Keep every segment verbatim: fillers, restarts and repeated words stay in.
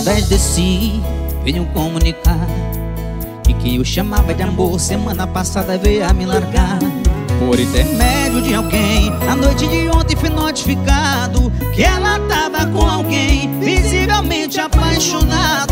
Através desse veio comunicar que quem eu chamava de amor semana passada veio a me largar. Por intermédio de alguém, na noite de ontem fui notificado que ela tava com alguém visivelmente apaixonado.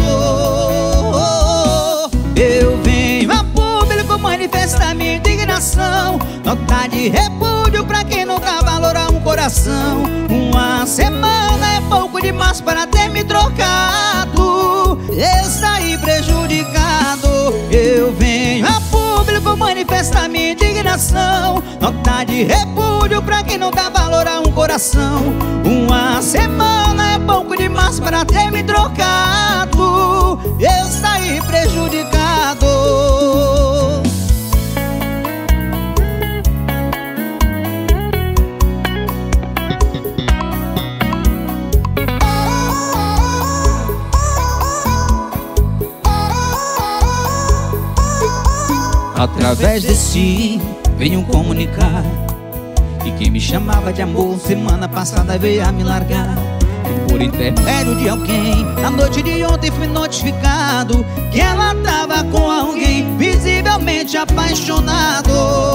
Eu venho a público manifestar minha indignação, nota de repúdio pra quem não dá valor a um coração. Uma semana é pouco demais para ter me trocado, eu saí prejudicado. Eu venho a público manifestar minha indignação, nota de repúdio pra quem não dá valor a um coração. Uma semana é pouco demais para ter me trocado, eu saí prejudicado. Através desse venho comunicar que quem me chamava de amor semana passada veio a me largar. E por intermédio de alguém, na noite de ontem fui notificado que ela tava com alguém visivelmente apaixonado.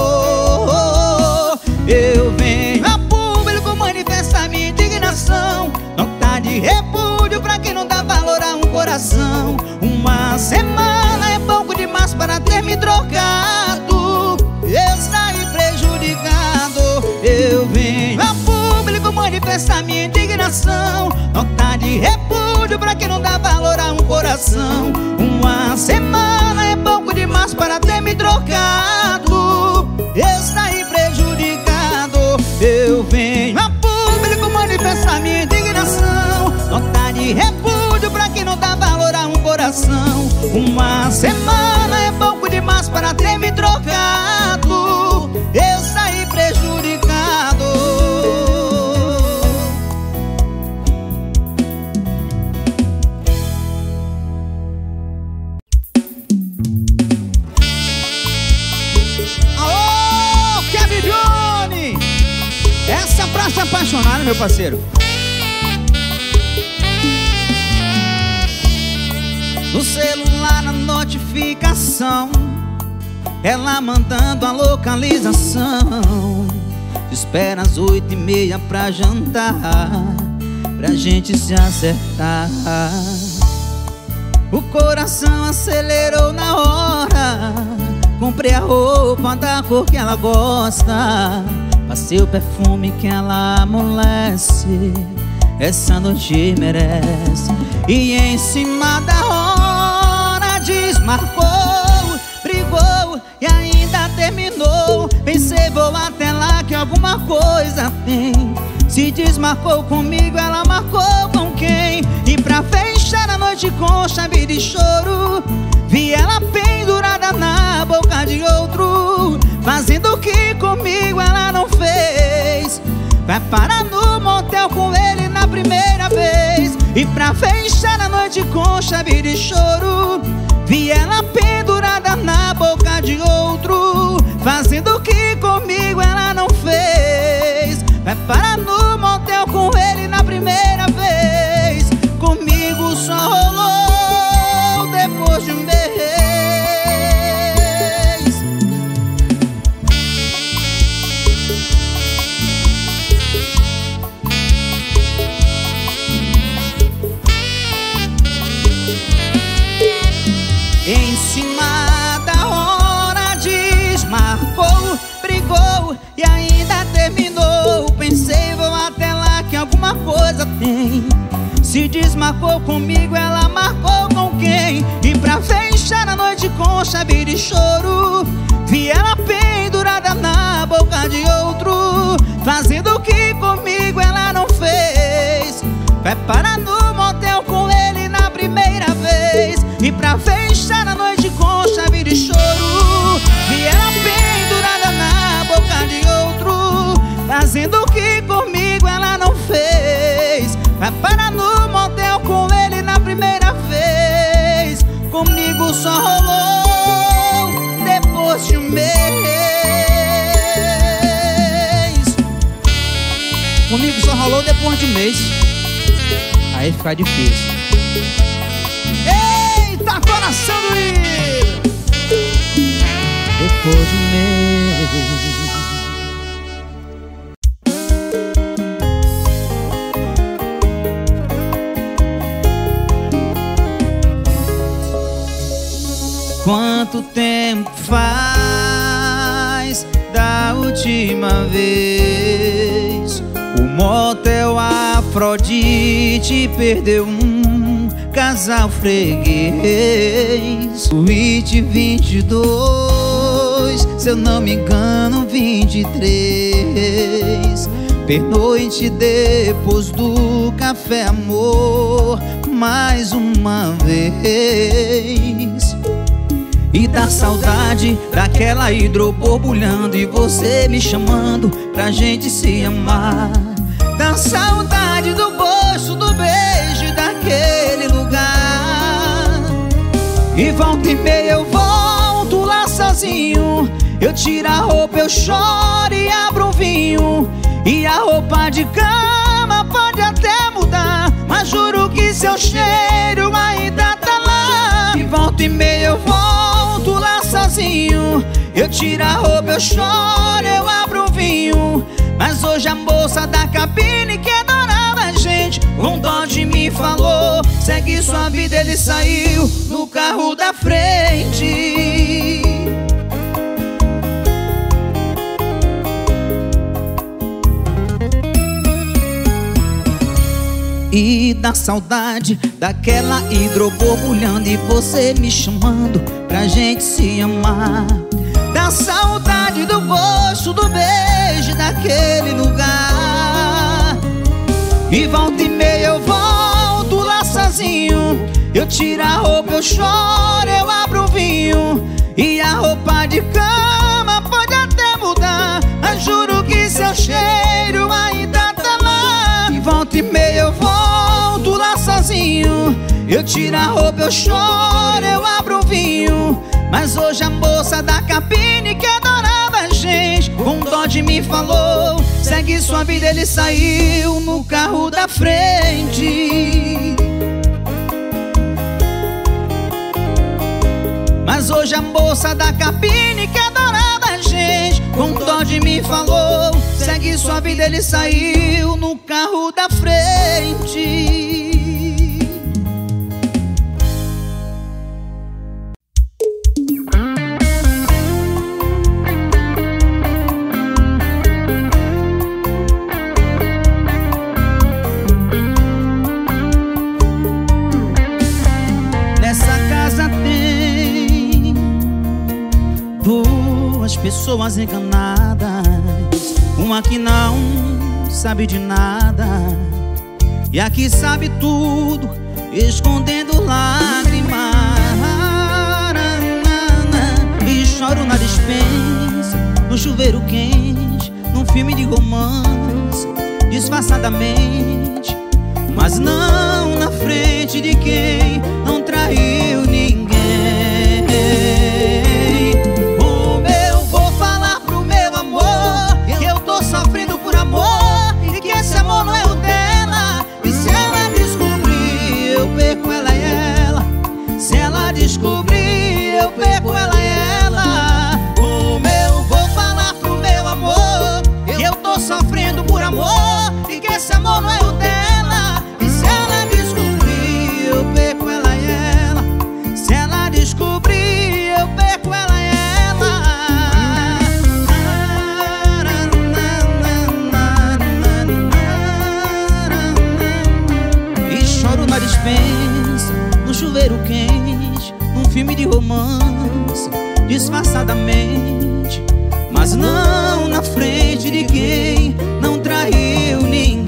Eu venho a público manifestar minha indignação, nota de repúdio pra quem não dá valor a um coração. Uma semana é pouco demais para ter me trocado, eu saí prejudicado. Eu venho a público manifestar minha indignação, nota de repúdio pra quem não dá valor a um coração. Uma semana é pouco demais para ter me trocado, eu saí prejudicado. Eu venho a público manifestar minha indignação, nota de repúdio pra quem não dá valor a um coração. Uma semana é pouco demais para ter me trocado, eu saí prejudicado. Alô, Kevin Johnny! Essa é pra se apaixonar, né, meu parceiro? No celular na notificação, ela mandando a localização. Te espera às oito e meia pra jantar, pra gente se acertar. O coração acelerou na hora, comprei a roupa da cor que ela gosta, passei o perfume que ela amolece, essa noite merece. E em cima da hora desmarcou, brigou e ainda terminou. Pensei, vou até lá que alguma coisa tem. Se desmarcou comigo, ela marcou com quem? E pra fechar a noite com chave de choro, vi ela pendurada na boca de outro, fazendo o que comigo ela não fez. Vai parar no motel com ele na primeira vez. E pra fechar a noite com chave de choro, vi ela pendurada na boca de outro, fazendo o que comigo ela não fez. Vai parar no motel com ele na primeira vez. Comigo só rolou depois de um mês. Em cima da hora desmarcou, brigou e ainda terminou. Pensei, vou até lá que alguma coisa tem. Se desmarcou comigo, ela marcou com quem? E pra fechar a noite com chave de choro, vi ela pendurada na boca de outro, fazendo o que comigo ela não fez. Vai parar no motel com ele na primeira vez. E pra fechar a noite com chave de choro, vi ela pendurada na boca de outro, fazendo o que comigo ela não fez. Vai parar no motel com ele na primeira vez. Comigo só rolou depois de um mês. Comigo só rolou depois de um mês. Aí fica difícil. depois de um mês. Quanto tempo faz da última vez o motel Afrodite perdeu um casal freguês? Suíte vinte e dois, se eu não me engano vinte e três. Pernoite depois do café, amor, mais uma vez. E da saudade daquela hidro borbulhando e você me chamando pra gente se amar. Da saudade do gosto do beijo daquele lugar. E volta e meia eu volto lá sozinho. Eu tiro a roupa, eu choro e abro um vinho. E a roupa de cama pode até mudar, mas juro que seu cheiro ainda tá lá. E volta e meia eu volto lá sozinho. Eu tiro a roupa, eu choro, eu abro um vinho. Mas hoje a moça da cabine que adorava a gente com dó de mim falou: segue sua vida, ele saiu no carro da frente. E da saudade daquela hidro borbulhando e você me chamando pra gente se amar. Da saudade do gosto do beijo daquele lugar. E volta e meia eu volto lá sozinho. Eu tiro a roupa, eu choro, eu abro um vinho. E a roupa de cama pode até mudar, mas juro que seu cheiro ainda tá lá. E volta e meia eu volto lá sozinho. Eu tiro a roupa, eu choro, eu abro um vinho. Mas hoje a moça da cabine que adorava a gente com dó de mim falou: segue sua vida, ele saiu no carro da frente. Mas hoje a moça da cabine que adorava a gente com dó de mim falou: segue sua vida, ele saiu no carro da frente. Pessoas enganadas, uma que não sabe de nada e a que sabe tudo, escondendo lágrimas. E choro na despensa, no chuveiro quente, num filme de romance, disfarçadamente, mas não na frente de quem não traiu ninguém. Sofrendo por amor e que esse amor não é o dela. E se ela descobrir, eu perco ela e ela. Se ela descobrir, eu perco ela e ela. Como eu vou falar pro meu amor que eu tô sofrendo por amor e que esse amor não é o dela. E se ela descobrir, eu perco ela e ela. Se ela descobrir, eu perco ela e ela. Na dispensa, no chuveiro quente, num filme de romance, disfarçadamente, mas não na frente de quem não traiu ninguém.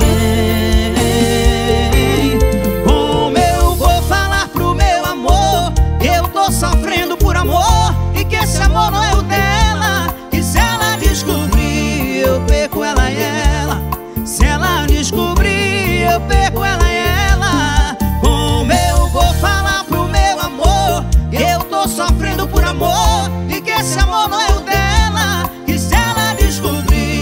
Como eu vou falar pro meu amor que eu tô sofrendo por amor e que esse amor não é o dela? Que se ela descobrir, eu perco ela e ela. Se ela descobrir, eu perco ela e ela. Vou falar pro meu amor que eu tô sofrendo por amor e que esse amor não é o dela. Que se ela descobrir,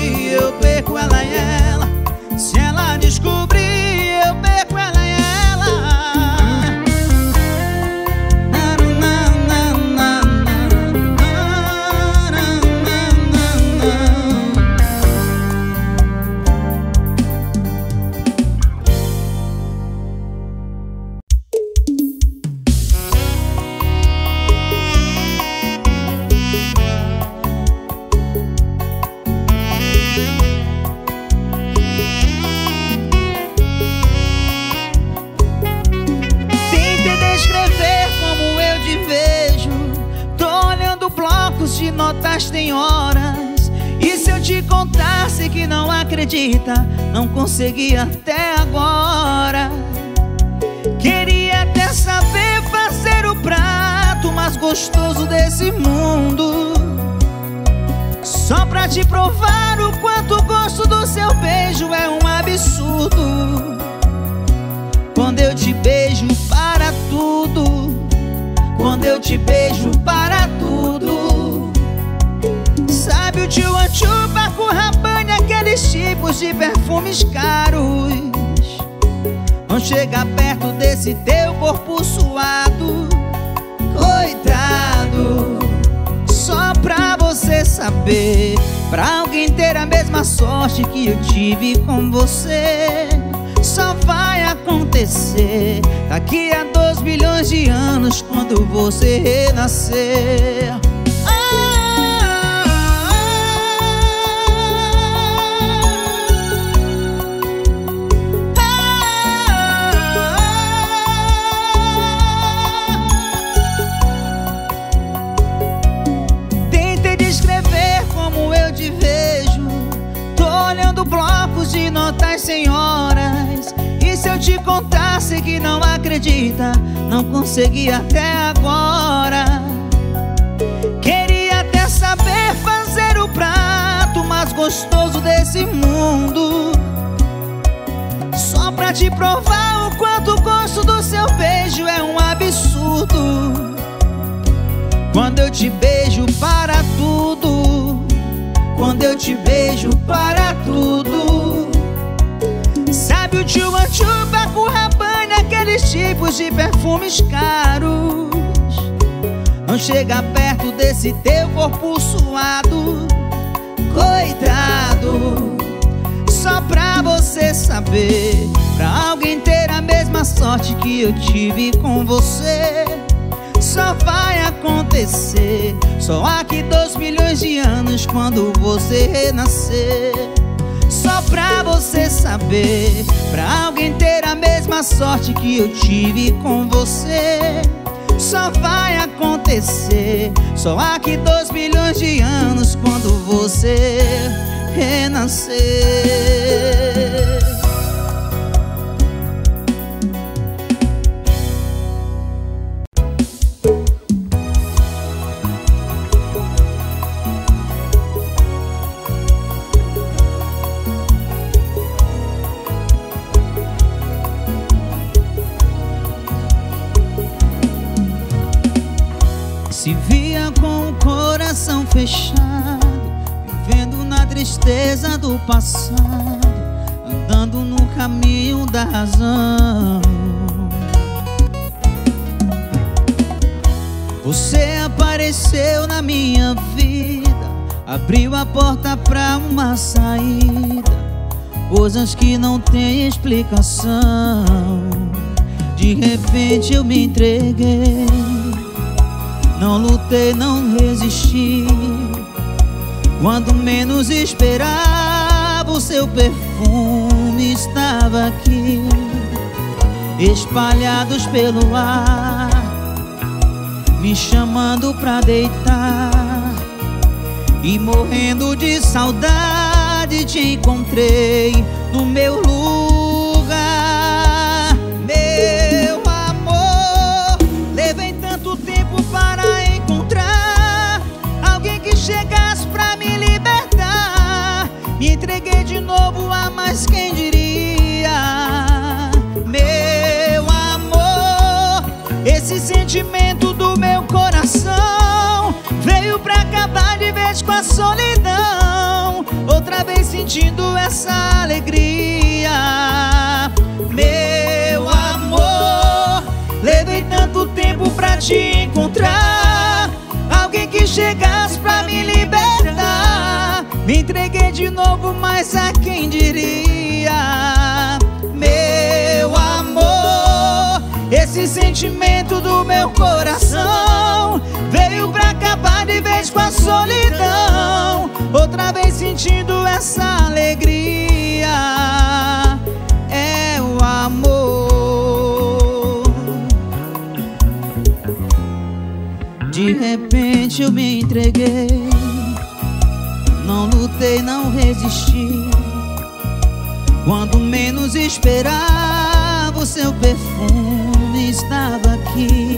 tem horas. E se eu te contasse que não acredita, não consegui até agora. Queria até saber fazer o prato mais gostoso desse mundo, só pra te provar o quanto o gosto do seu beijo é um absurdo. Quando eu te beijo para tudo, quando eu te beijo para tudo. Sabe o tio Anchu, Paco Rabanne, aqueles tipos de perfumes caros não chega perto desse teu corpo suado. Coitado, só pra você saber, pra alguém ter a mesma sorte que eu tive com você, só vai acontecer daqui a dois bilhões de anos, quando você renascer. Blocos de notas sem horas. E se eu te contasse que não acredita, não consegui até agora. Queria até saber fazer o prato mais gostoso desse mundo, só pra te provar o quanto o gosto do seu beijo é um absurdo. Quando eu te beijo para tudo, quando eu te beijo para tudo. Sabe o tio Anchu, Paco Rabanne, aqueles tipos de perfumes caros não chega perto desse teu corpo suado. Coitado, só pra você saber, pra alguém ter a mesma sorte que eu tive com você, só vai acontecer só aqui dois milhões de anos, quando você renascer. Só pra você saber, pra alguém ter a mesma sorte que eu tive com você, só vai acontecer só aqui dois milhões de anos, quando você renascer. Se via com o coração fechado, vivendo na tristeza do passado, andando no caminho da razão. Você apareceu na minha vida, abriu a porta pra uma saída, coisas que não têm explicação. De repente eu me entreguei, não lutei, não resisti. Quando menos esperava, o seu perfume estava aqui, espalhados pelo ar, me chamando pra deitar. E morrendo de saudade, te encontrei no meu lugar. Meu amor, levei tanto tempo para encontrar alguém que chegasse pra me libertar. Me entreguei de novo a mais, quem diria. Meu amor, esse sentimento do meu coração veio pra acabar de vez com a solidão, outra vez sentindo essa alegria. Meu amor, levei tanto tempo pra te encontrar alguém que chegasse pra me libertar. Me entreguei de novo, mas a quem diria. Meu amor, esse sentimento do meu coração veio pra acabar de vez com a solidão, outra vez sentindo essa alegria. É o amor. De repente eu me entreguei, tentei não resistir. Quando menos esperava, o seu perfume estava aqui,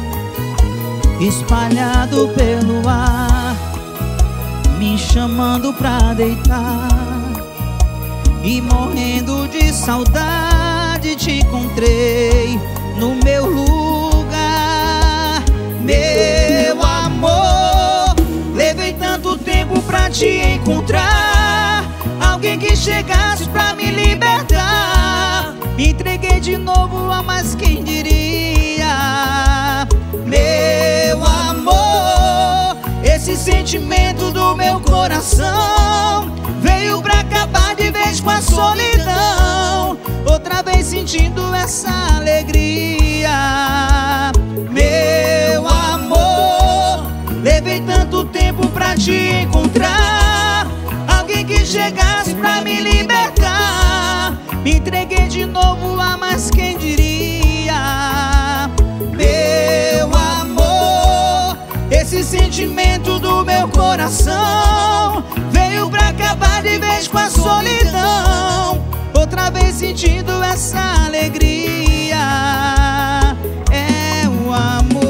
espalhado pelo ar, me chamando pra deitar. E morrendo de saudade te encontrei no meu lugar. Meu amor, levei tanto tempo pra te encontrar, alguém que chegasse pra me libertar. Me entreguei de novo a mais quem diria. Meu amor, esse sentimento do meu coração veio pra acabar de vez com a solidão, outra vez sentindo essa alegria. Meu amor, levei tanto tempo pra te encontrar, alguém que chegasse pra me libertar. Me entreguei de novo a mais quem diria. Meu amor, esse sentimento do meu coração veio pra acabar de vez com a solidão, outra vez sentindo essa alegria. É o amor.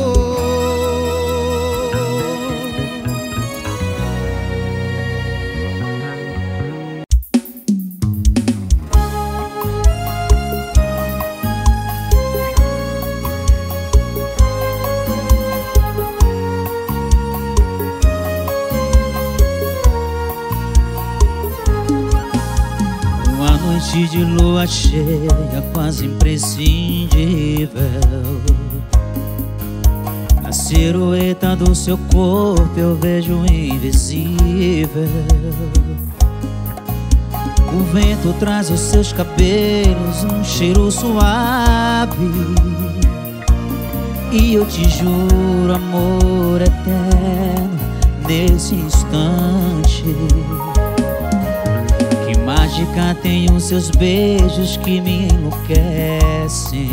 De lua cheia, quase imprescindível, na silhueta do seu corpo eu vejo invisível. O vento traz os seus cabelos, um cheiro suave, e eu te juro amor eterno nesse instante. Mágica tem os seus beijos que me enlouquecem,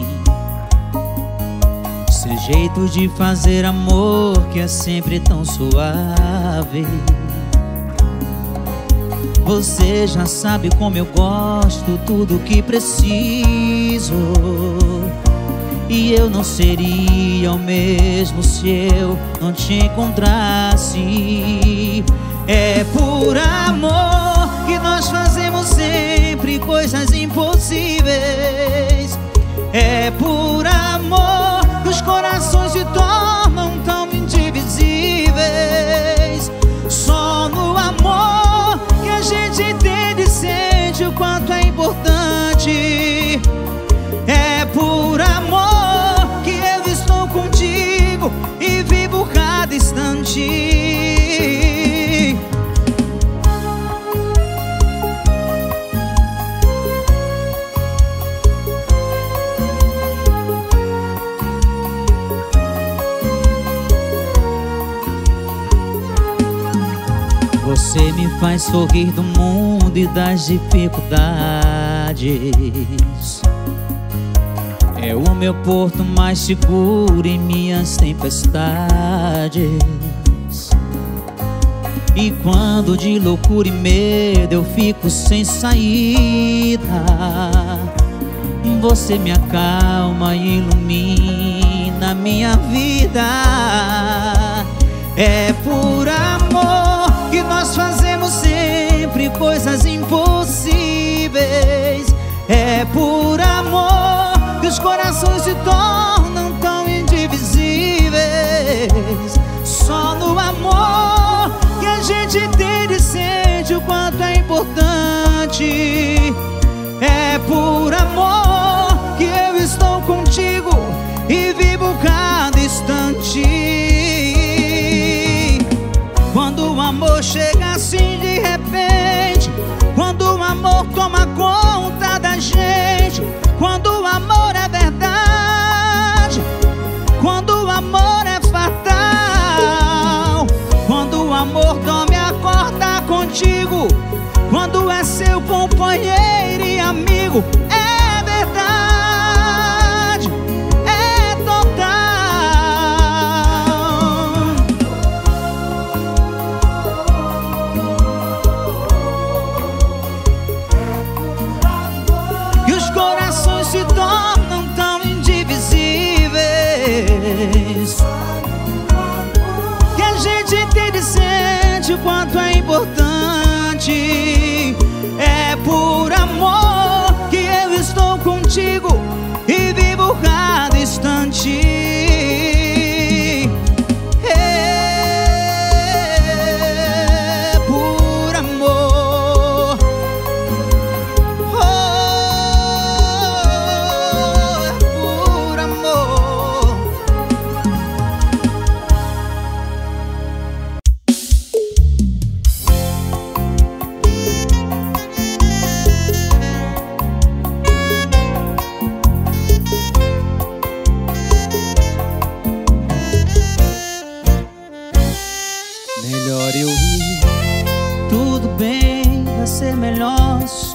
seu jeito de fazer amor que é sempre tão suave. Você já sabe como eu gosto, tudo que preciso, e eu não seria o mesmo se eu não te encontrasse. É por amor que nós fazemos sempre coisas impossíveis. É por amor que os corações se tornam tão indivisíveis. Só no amor que a gente entende e sente o quanto é importante. É por amor que eu estou contigo e vivo cada instante. Você me faz sorrir do mundo e das dificuldades. É o meu porto mais seguro em minhas tempestades. E quando de loucura e medo eu fico sem saída, você me acalma e ilumina minha vida. É por amor que nós fazemos sempre coisas impossíveis. É por amor que os corações se tornam tão indivisíveis. Só no amor que a gente entende e sente o quanto é importante. É por amor que eu estou contigo e vivo cada instante. Quando o amor chega assim de repente, quando o amor toma conta da gente, quando o amor é verdade, quando o amor é fatal, quando o amor dorme e acorda contigo, quando é seu companheiro e amigo, é verdade, é total.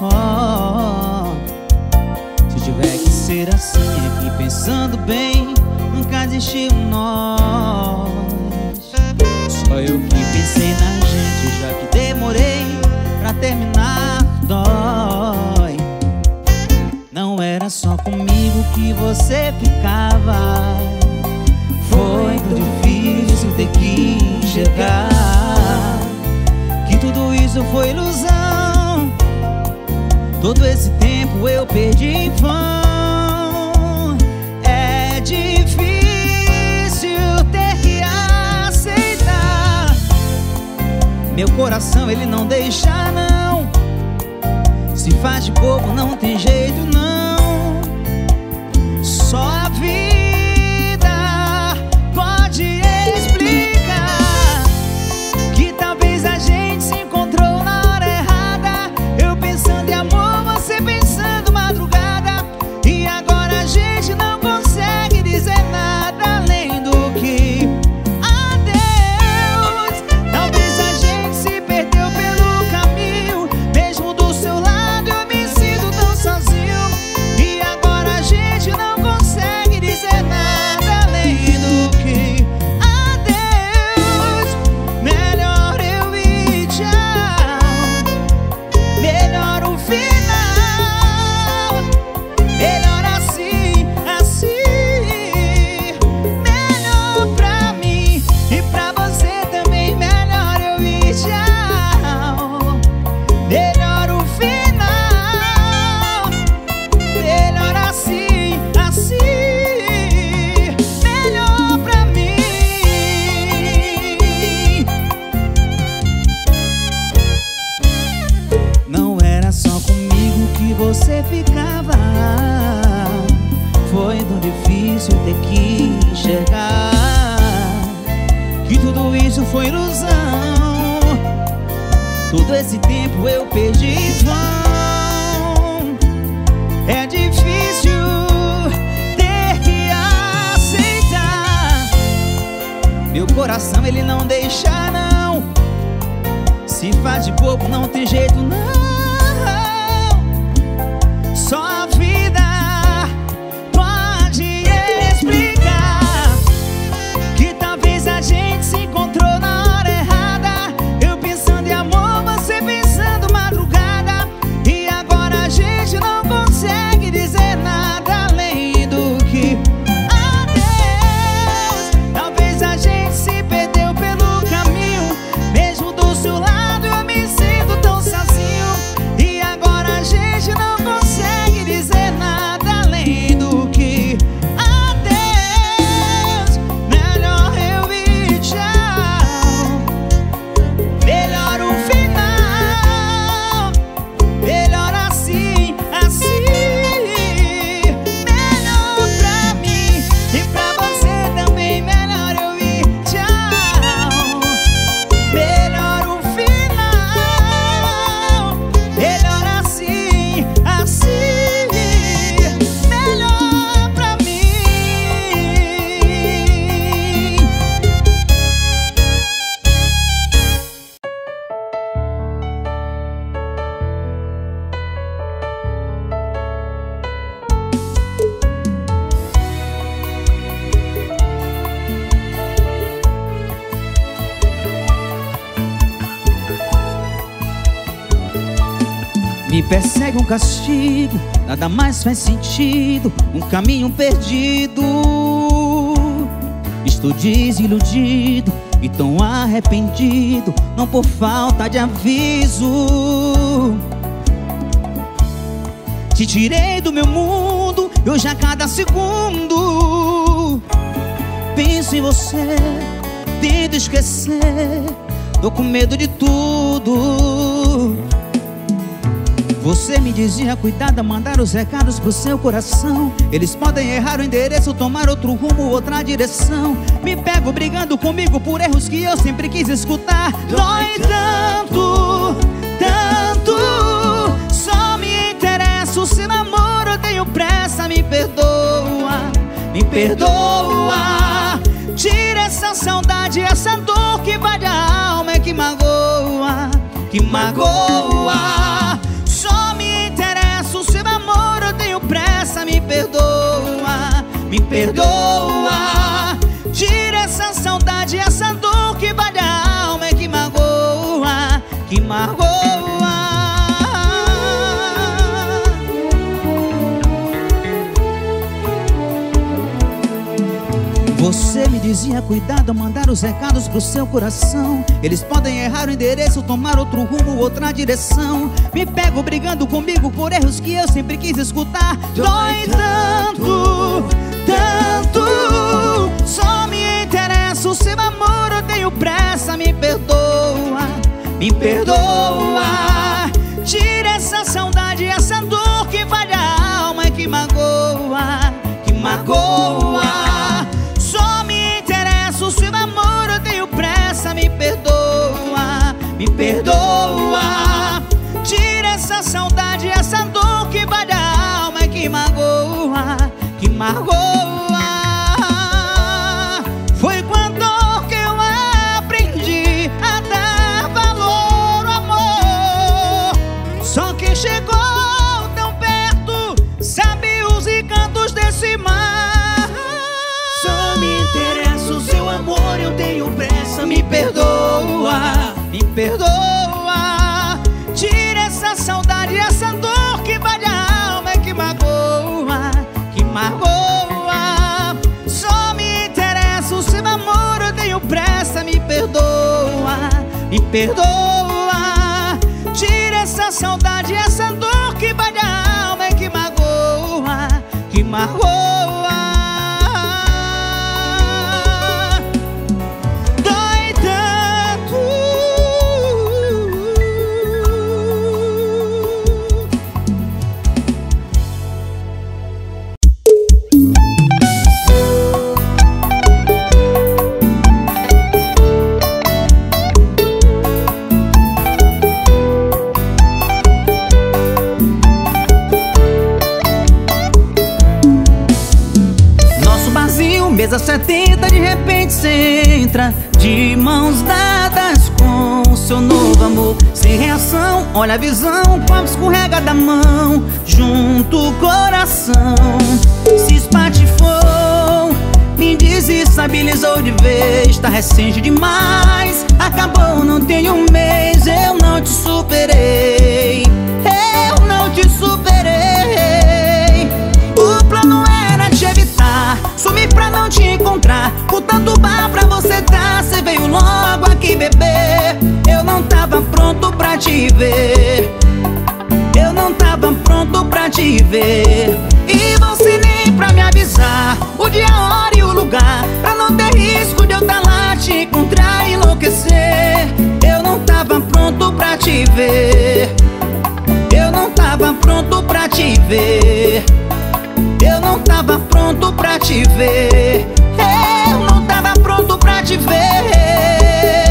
só. Se tiver que ser assim, aqui pensando bem, nunca existiu nós. Só eu que pensei na gente, já que demorei pra terminar, dói. Não era só comigo que você ficava. Foi tão difícil ter que enxergar que tudo isso foi ilusão. Todo esse tempo eu perdi em vão. É difícil ter que aceitar. Meu coração ele não deixa não. Se faz de bobo não tem jeito não. Só a vida pode explicar que talvez a gente se encontrou na hora errada. Eu pensando em amor, você pensando madrugada. E agora a gente não consegue dizer nada além do que adeus. Talvez a gente se perdeu pelo caminho. Mesmo do seu lado eu me sinto tão sozinho. E agora a gente não consegue dizer nada além do que adeus. Melhor eu ir, tchau. Melhor o final. Melhor assim, assim. Melhor pra mim e pra você também. Melhor eu ir, tchau. Melhor o final. Melhor assim, assim. Melhor pra mim. Não era só comigo que você ficava. Foi tão difícil ter que enxergar que tudo isso foi ilusão. Todo esse tempo eu perdi em vão. É difícil ter que aceitar. Meu coração ele não deixa não. Se faz de bobo não tem jeito não. Só a vida pode explicar que talvez a gente se encontrou na hora errada. Eu pensando em amor, você pensando madrugada. E agora a gente não consegue dizer nada além do que adeus. Talvez a gente se perdeu pelo caminho. Mesmo do seu lado eu me sinto tão sozinho. E agora a gente não consegue dizer nada além do que adeus. Melhor eu ir, tchau. Melhor o final. Melhor assim, assim. Melhor pra mim e pra você também. Melhor eu ir, tchau. Melhor o final. Melhor assim, assim. Melhor pra mim. Me persegue um castigo, nada mais faz sentido. Um caminho perdido. Estou desiludido e tão arrependido, não por falta de aviso. Te tirei do meu mundo e hoje a cada segundo penso em você, tento esquecer. Tô com medo de tudo. Você me dizia cuidado, mandar os recados pro seu coração. Eles podem errar o endereço, tomar outro rumo, outra direção. Me pego brigando comigo por erros que eu sempre quis escutar. Dói tanto, tanto. Só me interesso se namoro, eu tenho pressa. Me perdoa, me perdoa. Tira essa saudade, essa dor que vai da alma, é que magoa, que magoa. Só me que magoa. Você me dizia cuidado, mandar os recados pro seu coração. Eles podem errar o endereço, tomar outro rumo, outra direção. Me pego brigando comigo por erros que eu sempre quis escutar. Dói tanto, tanto. Só me interessa o seu amor, eu tenho pressa. Me perdoa, me perdoa. Tira essa saudade, essa dor que vai a alma e que magoa, que magoa. Me perdoa, me perdoa. Tira essa saudade, essa dor que vai da alma e que magoa, que magoa. Foi com a dor que eu aprendi a dar valor ao amor. Só quem chegou tão perto sabe os encantos desse mar. Só me interessa o seu amor, eu tenho pressa. Me perdoa, me perdoa. Tira essa saudade, essa dor que vai a alma e que magoa, que magoa. Só me interessa o seu amor, eu tenho pressa. Me perdoa, me perdoa. Tira essa saudade, essa dor que vai a alma e que magoa, que magoa. Mesa setenta, de repente cê entra de mãos dadas com o seu novo amor. Sem reação, olha a visão, copo escorrega da mão, junto o coração se espatifou, me desestabilizou de vez. Tá recente demais, acabou, não tem um mês. Eu não te superei, eu não te superei. O plano era te evitar, sumi pra não te encontrar. Com tanto bar pra você dar, cê veio logo aqui beber. Eu não tava pronto pra te ver, eu não tava pronto pra te ver. E você nem pra me avisar o dia, a hora e o lugar, pra não ter risco de eu tá lá te encontrar e enlouquecer. Eu não tava pronto pra te ver, eu não tava pronto pra te ver. Eu não tava pronto pra te ver, eu não tava pronto pra te ver.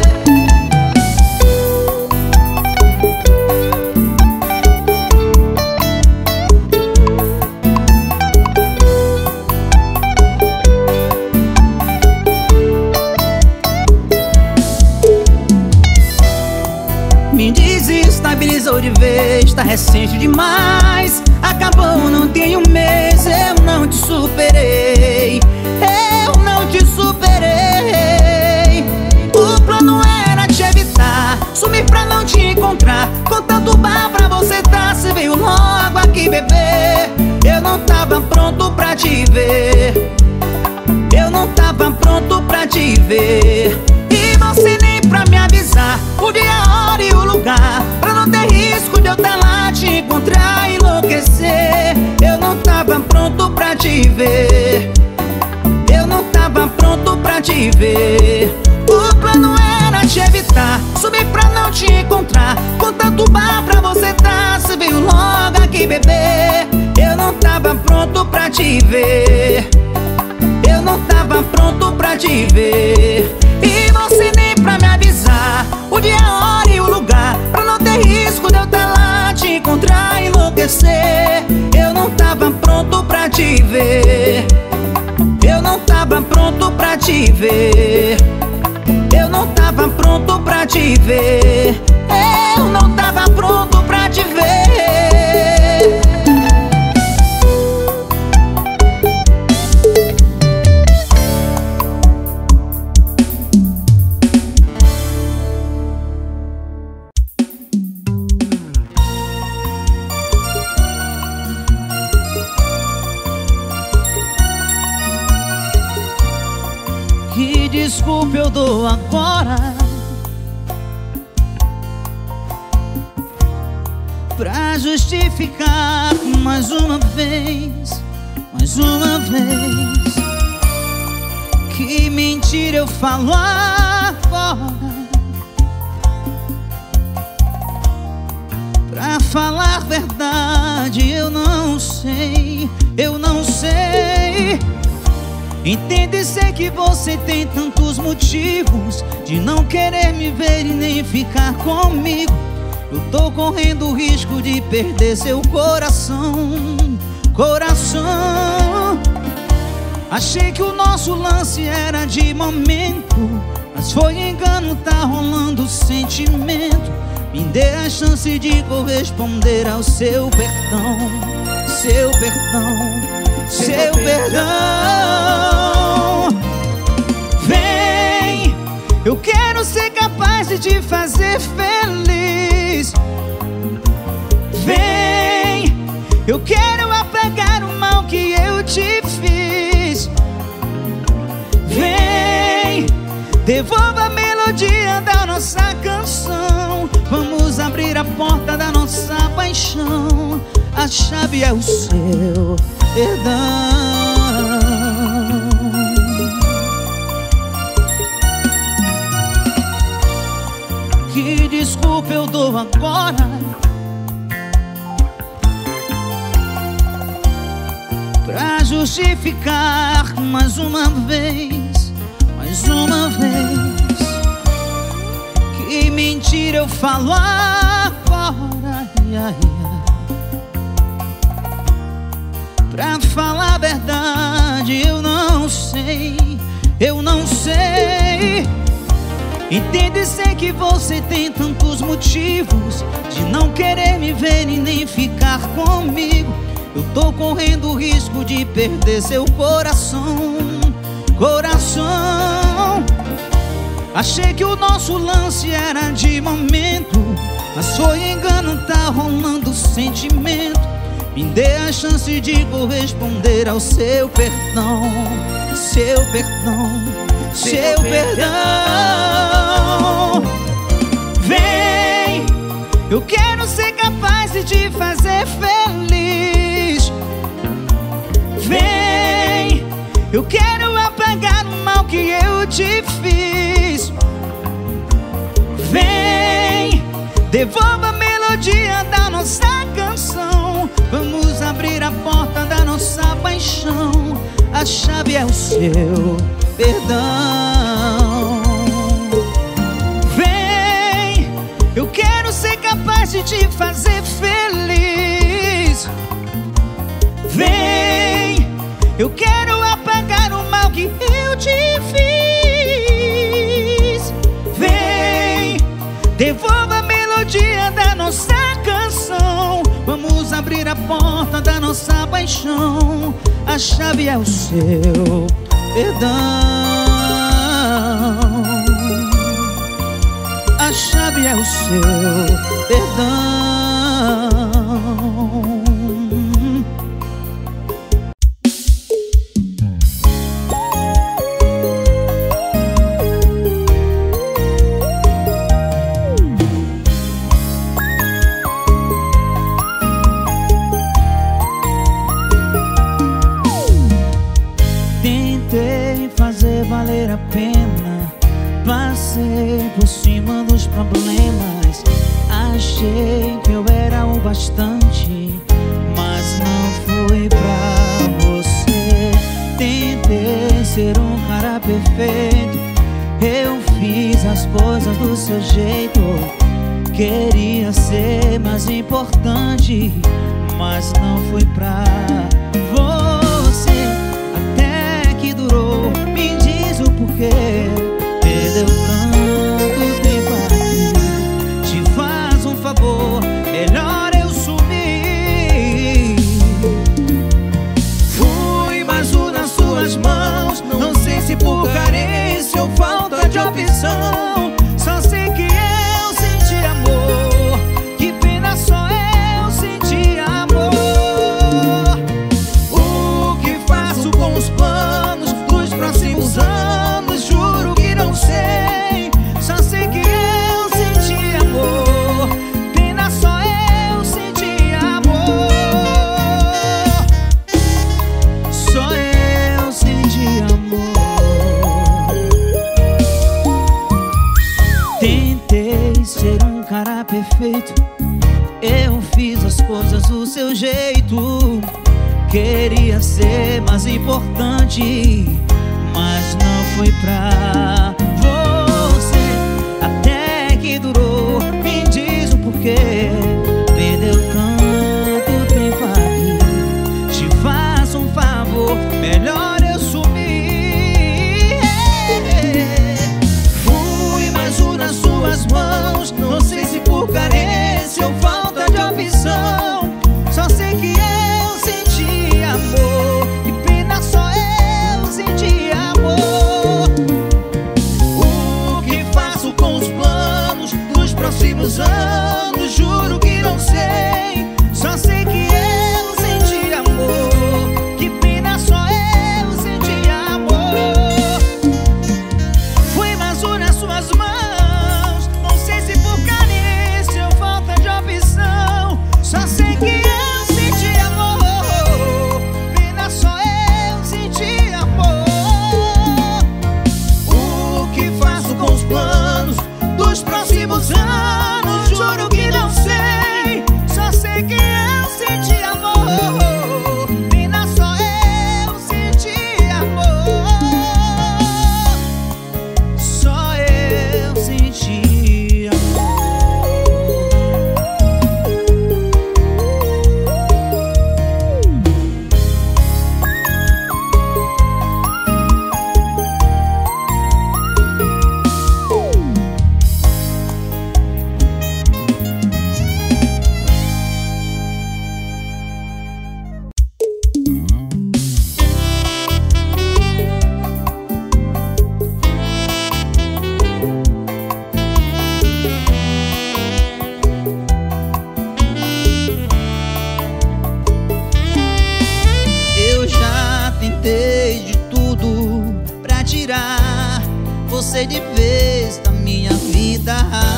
Me desestabilizou de vez, tá recente demais, acabou, não tem um mês. Eu não te superei, eu não te superei. O plano era te evitar, sumir pra não te encontrar. Com tanto bar pra você dar, cê veio logo aqui beber. Eu não tava pronto pra te ver, eu não tava pronto pra te ver. E você nem pra me avisar o dia, a hora e o lugar, pra não ter risco de eu tá lá te encontrar e enlouquecer. Eu não tava pronto pra te ver, eu não tava pronto pra te ver. O plano era te evitar, subir pra não te encontrar. Com tanto bar pra você dar, cê veio logo aqui beber. Eu não tava pronto pra te ver, eu não tava pronto pra te ver. E você nem pra me avisar o dia, a hora e o lugar, pra não ter risco de eu tá lá te encontrar e enlouquecer. Eu não tava pronto pra te ver, eu não tava pronto pra te ver. Eu não tava pronto pra te ver, eu não tava pronto pra te ver. desculpa eu dou agora pra justificar mais uma vez, mais uma vez. Que mentira eu falo agora pra falar verdade, eu não sei, eu não sei. Entende e sei que você tem tantos motivos de não querer me ver e nem ficar comigo. Eu tô correndo o risco de perder seu coração, coração. Achei que o nosso lance era de momento, mas foi engano, tá rolando sentimento. Me dê a chance de corresponder ao seu perdão, seu perdão, seu perdão. Vem, eu quero ser capaz de te fazer feliz. Vem, eu quero apagar o mal que eu te fiz. Vem, devolva a melodia da nossa canção. Vamos abrir a porta da nossa paixão. A chave é o seu perdão. Que desculpa eu dou agora pra justificar mais uma vez, mais uma vez. Que mentira eu falo agora, ia, ia. Pra falar a verdade, eu não sei, eu não sei. Entende e sei que você tem tantos motivos de não querer me ver e nem ficar comigo. Eu tô correndo o risco de perder seu coração, coração. Achei que o nosso lance era de momento, mas foi engano, tá rolando sentimento. Me dê a chance de corresponder ao seu perdão, seu perdão, seu perdão. Vem, eu quero ser capaz de te fazer feliz. Vem, eu quero apagar o mal que eu te fiz. Vem, devolva a melodia da nossa canção. Vamos abrir a porta da nossa paixão. A chave é o seu perdão. Vem, eu quero ser capaz de te fazer feliz. Vem, eu quero apagar o mal que eu te fiz. Vem, devolva a melodia da nossa canção. Vamos abrir a porta da nossa paixão. A chave é o seu perdão. A chave é o seu perdão. Valer a pena, passei por cima dos problemas. Achei que eu era o bastante, mas não fui pra você. Tentei ser um cara perfeito, eu fiz as coisas do seu jeito. Queria ser mais importante, mas não fui pra você. Até que durou, me diz o porquê. Perdeu tanto tempo aqui. Te faz um favor, melhor eu sumir. Fui mais um nas suas mãos. Não sei se por carência ou falta de opção. Só sei que eu senti amor. Que pena, só eu senti amor. cara perfeito. Eu fiz as coisas do seu jeito. Queria ser mais importante, mas não foi pra você. Até que durou, me diz o porquê. Perdeu tanto tempo aqui. Te faço um favor, melhor eu sumir. Fui mais um nas suas mãos. Não sei se por carência ou falta de opção. Só sei que eu senti amor. Que pena, só eu senti amor. O que faço com os planos dos próximos anos? Juro que não sei. Só sei que eu senti amor. Que pena, só eu senti amor. Fui mais um nas suas mãos. Não sei se por carência ou falta de opção. Só sei que eu senti amor. Pena, só eu senti amor. O que faço com os planos dos próximos anos? Juro que não sei. Só sei que eu senti amor. Pena, só eu senti amor. Só eu senti amor. Eu já tentei de tudo pra tirar você de vez da minha vida,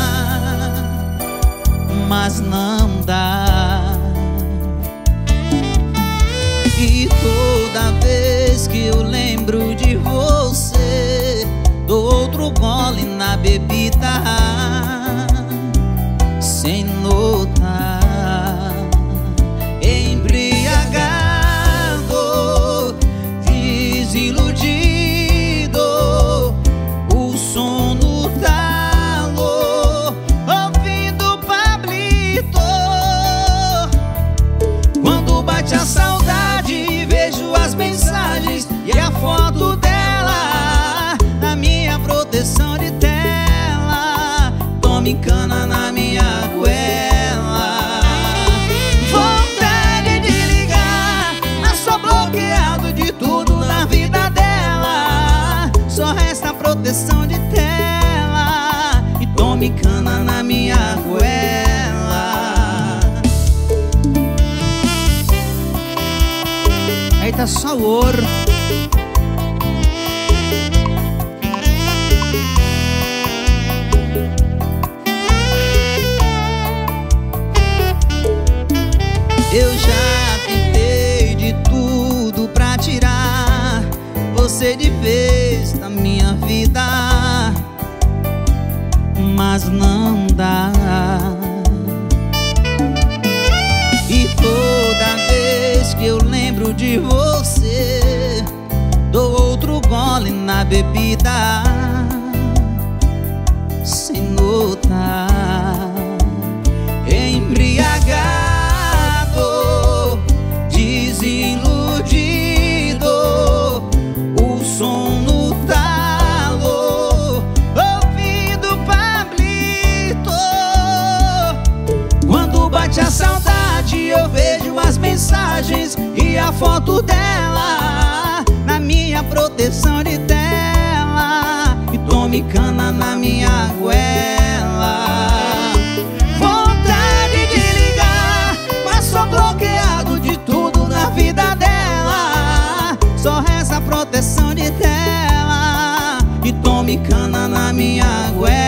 mas não dá. E toda vez que eu lembro de você, dou outro gole na bebida, sem notar. Embriagado, desiludido, o sono talou, ouvindo Pablito. Quando bate a saudade, vejo as mensagens e a foto dela na minha proteção de tela. Tome cana na minha goela. Vontade de ligar, mas sou bloqueado de tudo na vida dela. Só resta proteção de tela e tome cana na minha goela. Aí tá só o ouro. Eu já tentei de tudo pra tirar você de vez da minha vida, mas não dá. E toda vez que eu lembro de você, dou outro gole na bebida, sem notar. Embriagado, desiludido, o sono talou, ouvindo Pablito. Quando bate a saudade, eu vejo as mensagens e a foto dela na minha proteção de tela. E tome cana na minha goela. Vontade de ligar, mas sou bloqueado de tudo na vida dela. Só resta proteção de tela e tome cana na minha goela.